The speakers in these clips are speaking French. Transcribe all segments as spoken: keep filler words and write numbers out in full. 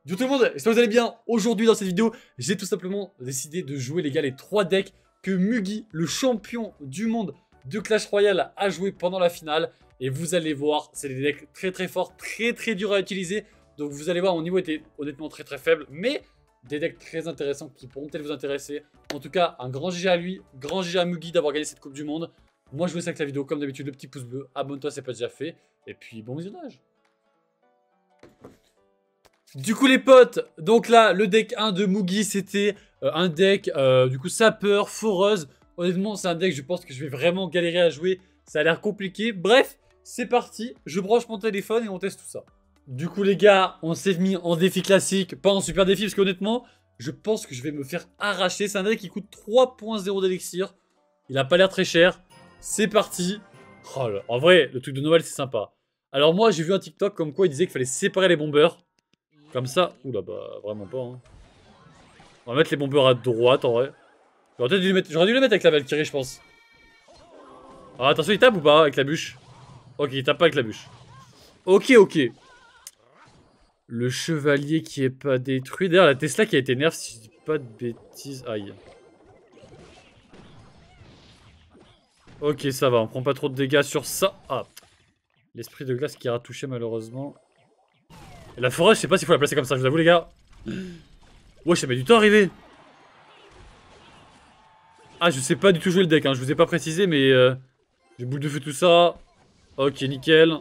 Yo tout le monde, j'espère que vous allez bien. Aujourd'hui dans cette vidéo, j'ai tout simplement décidé de jouer les gars les trois decks que Mugi, le champion du monde de Clash Royale, a joué pendant la finale. Et vous allez voir, c'est des decks très très forts, très très durs à utiliser. Donc vous allez voir, mon niveau était honnêtement très très faible, mais des decks très intéressants qui pourront peut-être vous intéresser. En tout cas, un grand G G à lui, grand G G à Mugi d'avoir gagné cette Coupe du Monde. Moi je vous laisse avec la vidéo, comme d'habitude, le petit pouce bleu, abonne-toi si c'est pas déjà fait. Et puis bon visionnage. Du coup les potes, donc là le deck un de Mugi c'était euh, un deck euh, du coup sapeur, foreuse. Honnêtement c'est un deck je pense que je vais vraiment galérer à jouer, ça a l'air compliqué. Bref, c'est parti, je branche mon téléphone et on teste tout ça. Du coup les gars, on s'est mis en défi classique, pas en super défi parce qu'honnêtement, je pense que je vais me faire arracher. C'est un deck qui coûte trois point zéro d'élixir, il a pas l'air très cher. C'est parti. Oh là, en vrai, le truc de Noël c'est sympa. Alors moi j'ai vu un TikTok comme quoi il disait qu'il fallait séparer les bombeurs. Comme ça. Oula, bah, vraiment pas. Hein. On va mettre les bombeurs à droite en vrai. J'aurais dû, mettre... dû les mettre avec la Valkyrie, je pense. Ah, attention, il tape ou pas avec la bûche? Ok, il tape pas avec la bûche. Ok, ok. Le chevalier qui est pas détruit. D'ailleurs, la Tesla qui a été nerf, si je dis pas de bêtises. Aïe. Ok, ça va, on prend pas trop de dégâts sur ça. Ah. L'esprit de glace qui ira toucher malheureusement. Et la forêt, je sais pas s'il faut la placer comme ça, je vous avoue, les gars. Ouais, ça met du temps à arriver. Ah, je sais pas du tout jouer le deck, hein. Je vous ai pas précisé, mais euh, j'ai boule de feu, tout ça. Ok, nickel.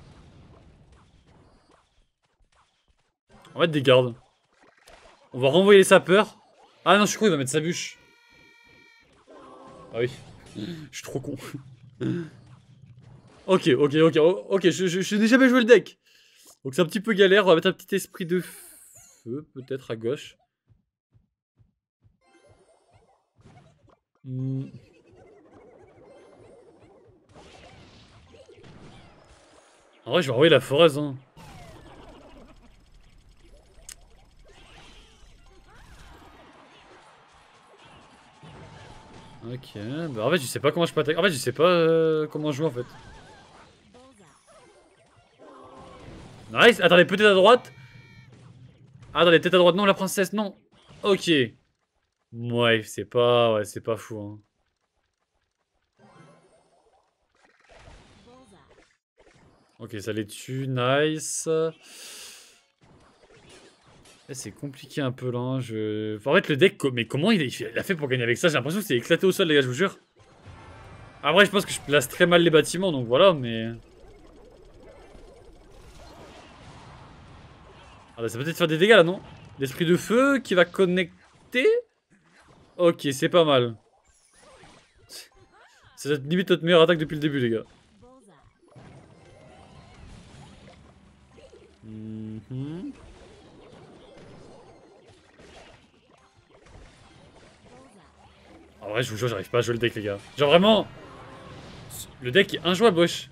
On va mettre des gardes. On va renvoyer les sapeurs. Ah non, je suis con, il va mettre sa bûche. Ah oui. Je suis trop con. Ok, ok, ok, ok, je, je, je n'ai jamais joué le deck. Donc c'est un petit peu galère, on va mettre un petit esprit de feu, peut-être à gauche. Hmm. En vrai, je vais envoyer la foreuse, hein. Ok, bah en fait, je sais pas comment je peux attaquer. En fait, je sais pas euh, comment jouer en fait. Nice, attendez, peut-être à droite. Attendez, peut-être à droite, non, la princesse, non. Ok. Ouais, c'est pas, ouais, c'est pas fou, hein. Ok, ça les tue, nice. C'est compliqué un peu là, hein. je... En fait, le deck, mais comment il a fait pour gagner avec ça? J'ai l'impression que c'est éclaté au sol, les gars, je vous jure. Après, je pense que je place très mal les bâtiments, donc voilà, mais... Ah bah ça peut peut-être faire des dégâts là, non? L'esprit de feu qui va connecter. Ok, c'est pas mal. C'est limite notre meilleure attaque depuis le début, les gars. Mm-hmm. En vrai, je vous jure, j'arrive pas à jouer le deck, les gars. Genre vraiment, le deck est injouable, wesh.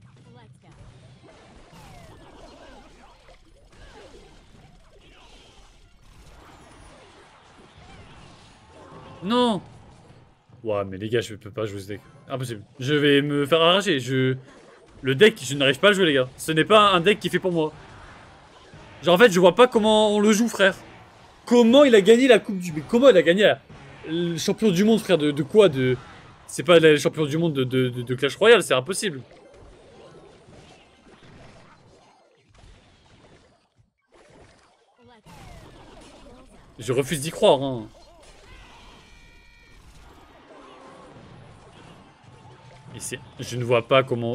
Non. Ouais, mais les gars, je peux pas jouer ce deck. Impossible. Je vais me faire arracher. Je... Le deck, je n'arrive pas à le jouer, les gars. Ce n'est pas un deck qui fait pour moi. Genre, en fait, je vois pas comment on le joue, frère. Comment il a gagné la Coupe du... Mais comment il a gagné la... le champion du monde, frère? De, de quoi? De... C'est pas le champion du monde de, de, de, de Clash Royale, c'est impossible. Je refuse d'y croire, hein. Et c'est... Je ne vois pas comment...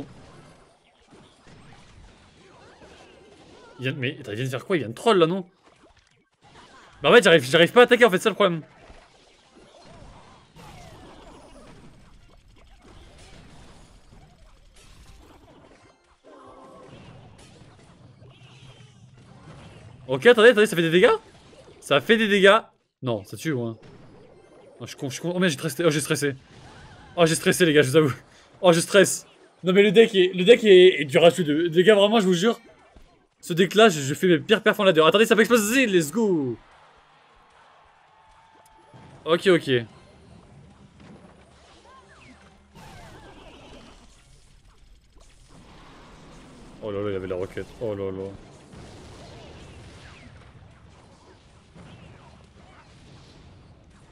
Il vient... Mais attends, il vient de faire quoi? Il vient de troll, là, non? Bah en fait, j'arrive j'arrive pas à attaquer, en fait, c'est ça le problème. Ok, attendez, attendez, ça fait des dégâts? Ça fait des dégâts. Non, ça tue, moi. Oh, je suis con, je suis con. Oh, mais j'ai stressé. Oh, j'ai stressé. Oh, j'ai stressé, les gars, je vous avoue. Oh, je stresse. Non, mais le deck est, le deck est, est dur à tuer. Les gars, vraiment, je vous jure. Ce deck-là, je, je fais mes pires perfs en ladder. Attendez, ça va exploser, let's go. Ok, ok. Oh là là, il avait la roquette. Oh là là.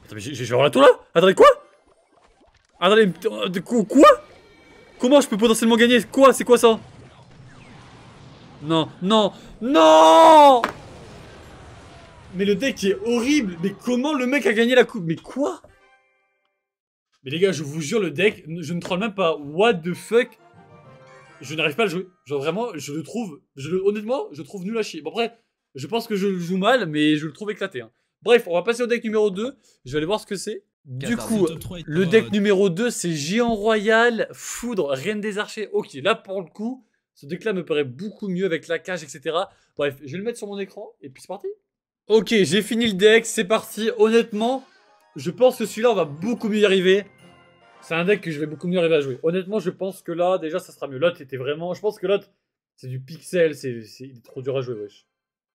Attends, mais j'ai avoir la tour là? Attendez, quoi? Attendez, de quoi? Comment je peux potentiellement gagner? Quoi? C'est quoi ça? Non, non, non! Mais le deck est horrible. Mais comment le mec a gagné la coupe? Mais quoi? Mais les gars, je vous jure, le deck, je ne troll même pas. What the fuck? Je n'arrive pas à le jouer. Genre vraiment, je le trouve, je le, honnêtement, je le trouve nul à chier. Bon après, je pense que je le joue mal, mais je le trouve éclaté. Hein. Bref, on va passer au deck numéro deux. Je vais aller voir ce que c'est. Du coup, le deck numéro deux, c'est Géant Royal, Foudre, Reine des Archers. Ok, là pour le coup, ce deck-là me paraît beaucoup mieux avec la cage, et cetera. Bref, je vais le mettre sur mon écran, et puis c'est parti. Ok, j'ai fini le deck, c'est parti. Honnêtement, je pense que celui-là, on va beaucoup mieux y arriver. C'est un deck que je vais beaucoup mieux arriver à jouer. Honnêtement, je pense que là, déjà, ça sera mieux. L'autre était vraiment... Je pense que l'autre, c'est du pixel. C'est il est trop dur à jouer, wesh.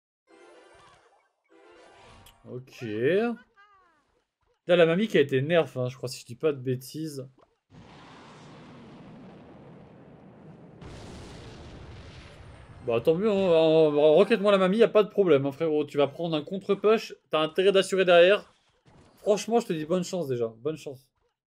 Ok. Là, la mamie qui a été nerf, hein, je crois, si je dis pas de bêtises. Bah, tant mieux, hein. Rocket-moi la mamie, y a pas de problème, hein, frérot. Tu vas prendre un contre-push. T'as intérêt d'assurer derrière. Franchement, je te dis bonne chance, déjà. Bonne chance.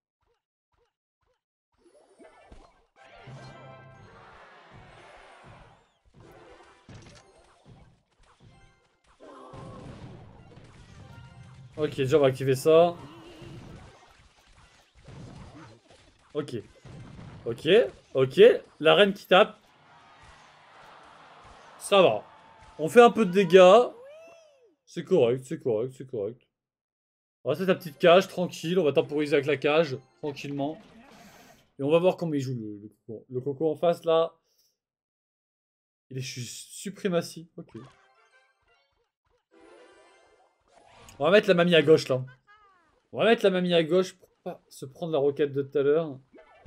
Ok, déjà on va activer ça. Ok. Ok. Ok. La reine qui tape. Ça va. On fait un peu de dégâts. C'est correct, c'est correct, c'est correct. On va faire ta petite cage, tranquille. On va temporiser avec la cage, tranquillement. Et on va voir comment il joue le, le coco. Le coco en face, là. Il est suprématie. Ok. On va mettre la mamie à gauche, là. On va mettre la mamie à gauche pour pas se prendre la roquette de tout à l'heure.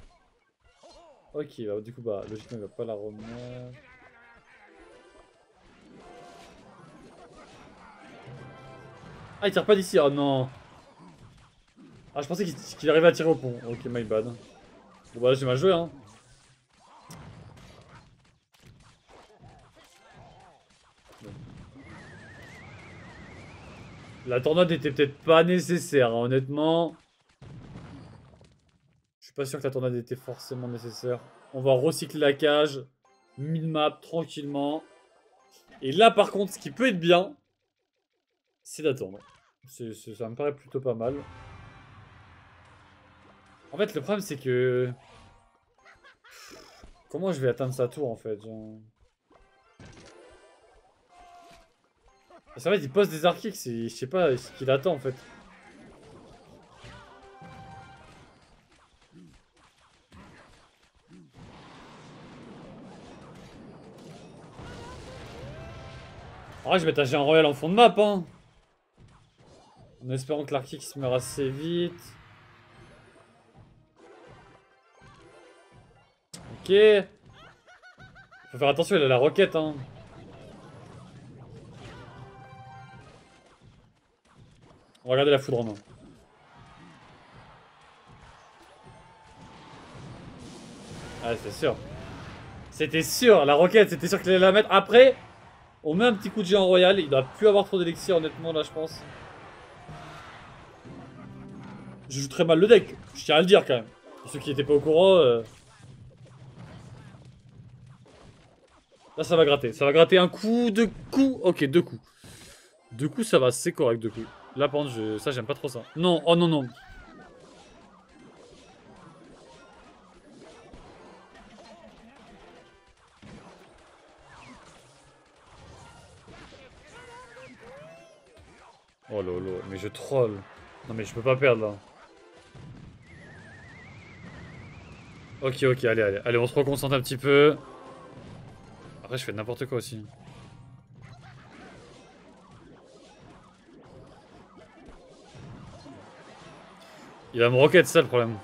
Ok, bah, du coup, bah, logiquement, il va pas la remettre. Ah, il tire pas d'ici. Oh non. Ah, je pensais qu'il qu'il arrivait à tirer au pont. Ok, my bad. Bon, bah, j'ai mal joué, hein. La tornade était peut-être pas nécessaire, hein, honnêtement. Je suis pas sûr que la tornade était forcément nécessaire. On va recycler la cage. Mid-map, tranquillement. Et là, par contre, ce qui peut être bien, c'est d'attendre. C'est, c'est, ça me paraît plutôt pas mal. En fait, le problème, c'est que... Comment je vais atteindre sa tour, en fait, genre... C'est vrai, il pose des arcs, je sais pas ce qu'il attend en fait. En vrai, je vais mettre un géant royal en fond de map, hein. En espérant que l'arc se meurt assez vite. Ok. Faut faire attention, il a la roquette, hein. On va regarder la foudre en main. Ah, c'est sûr. C'était sûr, la roquette, c'était sûr qu'il allait la mettre. Après, on met un petit coup de géant royal. Il doit plus avoir trop d'élixir, honnêtement, là, je pense. Je joue très mal le deck, je tiens à le dire quand même. Pour ceux qui n'étaient pas au courant. Euh... Là, ça va gratter. Ça va gratter un coup, deux coups. Ok, deux coups. Deux coups, ça va, c'est correct, deux coups. Là, par contre, je... ça, j'aime pas trop ça. Non, oh non, non. Oh lolo, mais je troll. Non, mais je peux pas perdre là. Ok, ok, allez, allez. Allez, on se reconcentre un petit peu. Après, je fais n'importe quoi aussi. Il va me rocket, c'est ça le problème.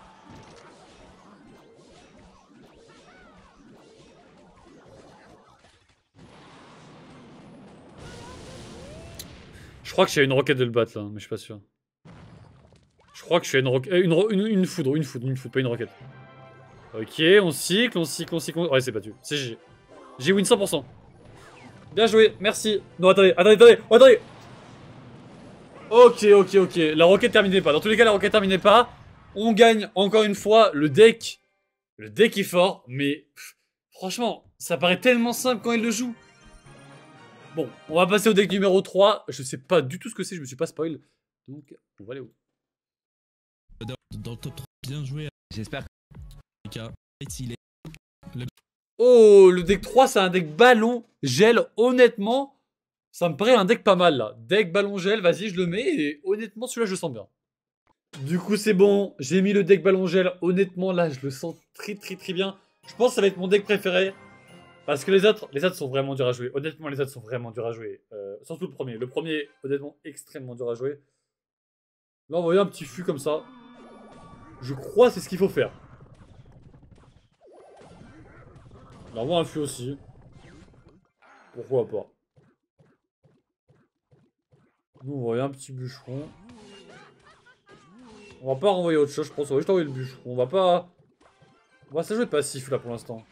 Je crois que j'ai une roquette de le battre là, mais je suis pas sûr. Je crois que je suis une roquette. Une, une, une foudre, une foudre, une foudre, pas une roquette. Ok, on cycle, on cycle, on cycle. On... Ouais, c'est battu. C'est G G. J'ai win cent pour cent. Bien joué, merci. Non, attendez, attendez, attendez, oh, attendez. Ok, ok, ok. La roquette terminait pas. Dans tous les cas, la roquette terminait pas. On gagne encore une fois. Le deck. Le deck est fort, mais pff, franchement, ça paraît tellement simple quand il le joue. Bon, on va passer au deck numéro trois. Je sais pas du tout ce que c'est, je me suis pas spoil. Donc, on va aller où? Dans le top trois, bien joué. J'espère. Il est... Oh, le deck trois, c'est un deck ballon gel. Honnêtement, ça me paraît un deck pas mal là. Deck ballon gel, vas-y, je le mets. Et honnêtement, celui-là, je le sens bien. Du coup, c'est bon. J'ai mis le deck ballon gel. Honnêtement, là, je le sens très, très, très bien. Je pense que ça va être mon deck préféré. Parce que les autres, les autres sont vraiment durs à jouer. Honnêtement, les autres sont vraiment durs à jouer. Euh, surtout le premier. Le premier, honnêtement, extrêmement dur à jouer. Là, on voit un petit fût comme ça. Je crois que c'est ce qu'il faut faire. Là, on voit un fût aussi. Pourquoi pas. Nous, on voit un petit bûcheron. On va pas renvoyer autre chose, je pense. On va juste envoyer le bûcheron. On va pas... On va s'ajouter passif, là, pour l'instant.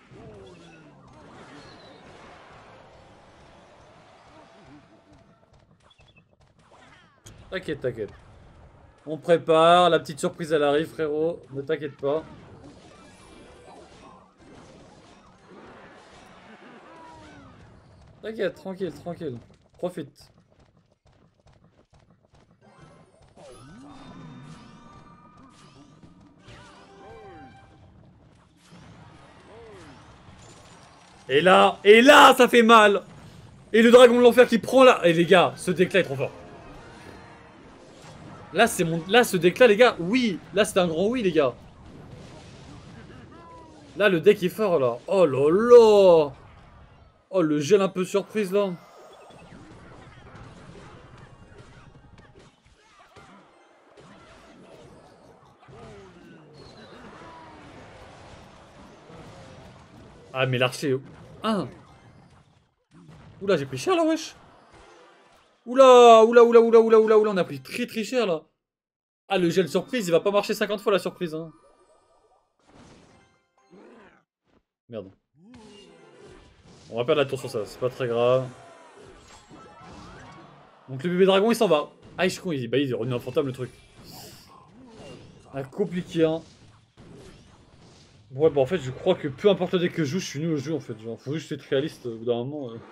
T'inquiète, t'inquiète. On prépare, la petite surprise elle arrive frérot, ne t'inquiète pas. T'inquiète, tranquille, tranquille. Profite. Et là, et là, ça fait mal. Et le dragon de l'enfer qui prend là. Et les gars, ce deck là est trop fort. Là, c'est mon... Là, ce deck-là, les gars, oui. Là, c'est un grand oui, les gars. Là, le deck est fort, là. Oh là là. Oh, le gel un peu surprise, là. Ah, mais l'archer... Ah. Oula, j'ai pris cher, là, wesh. Oula, oula, oula, oula, oula, oula, oula, on a pris très très cher là. Ah, le gel surprise, il va pas marcher cinquante fois la surprise. Hein. Merde. On va perdre la tour sur ça, c'est pas très grave. Donc le bébé dragon il s'en va. Ah, je suis con, il, bah, il est revenu infantable le truc. Ah, compliqué, hein. Ouais, bah en fait, je crois que peu importe le deck que je joue, je suis nul au jeu en fait. Genre, faut juste être réaliste au bout d'un moment. Euh.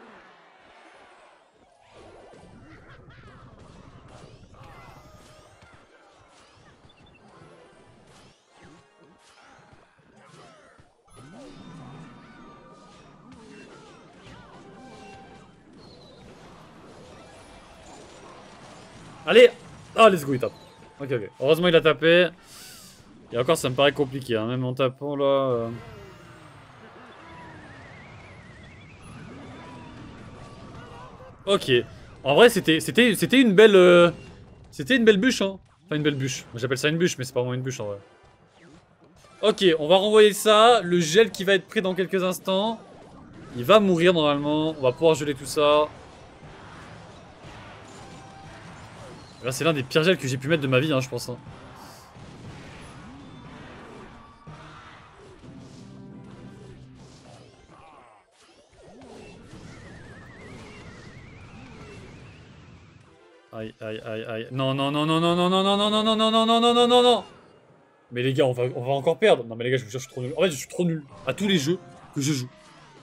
Allez! Ah, let's go, il tape. Ok, ok. Heureusement, il a tapé. Et encore, ça me paraît compliqué, hein, même en tapant là. Euh... Ok. En vrai, c'était c'était c'était une belle euh... c'était une belle bûche, hein. Enfin, une belle bûche. J'appelle ça une bûche, mais c'est pas vraiment une bûche en vrai. Ok, on va renvoyer ça. Le gel qui va être pris dans quelques instants. Il va mourir normalement. On va pouvoir geler tout ça. C'est l'un des pires gels que j'ai pu mettre de ma vie, hein, je pense. Hein. Aïe, aïe, aïe, aïe. Non, non, non, non, non, non, non, non, non, non, non, non, non, non, non, non, non, non. Mais les gars, on va, on va encore perdre. Non, mais les gars, je vous jure, je suis trop nul. En fait, je suis trop nul à tous les jeux que je joue.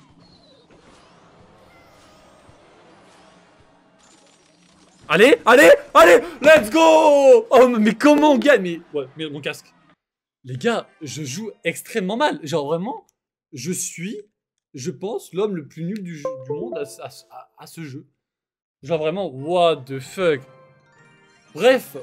Allez, allez, allez, let's go! Oh, mais comment on gagne? Mais, ouais, mais mon casque. Les gars, je joue extrêmement mal. Genre, vraiment, je suis, je pense, l'homme le plus nul du, jeu, du monde à, à, à ce jeu. Genre, vraiment, what the fuck? Bref.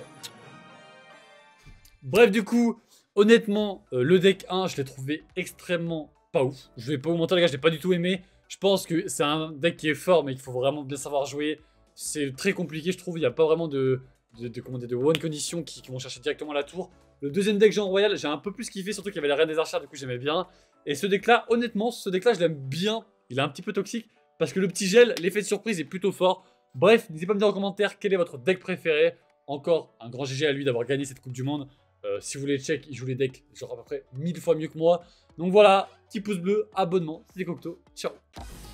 Bref, du coup, honnêtement, euh, le deck un, je l'ai trouvé extrêmement pas ouf. Je vais pas vous mentir, les gars, je l'ai pas du tout aimé. Je pense que c'est un deck qui est fort, mais qu'il faut vraiment bien savoir jouer. C'est très compliqué, je trouve. Il n'y a pas vraiment de, de, de, comment dire, de one condition qui, qui vont chercher directement la tour. Le deuxième deck Géant Royal, j'ai un peu plus kiffé, surtout qu'il y avait la Reine des Archères, du coup j'aimais bien. Et ce deck-là, honnêtement, ce deck-là, je l'aime bien. Il est un petit peu toxique, parce que le petit gel, l'effet de surprise est plutôt fort. Bref, n'hésitez pas à me dire en commentaire quel est votre deck préféré. Encore un grand G G à lui d'avoir gagné cette Coupe du Monde. Euh, si vous voulez check, il joue les decks genre à peu près mille fois mieux que moi. Donc voilà, petit pouce bleu, abonnement, c'était Cocteau, ciao.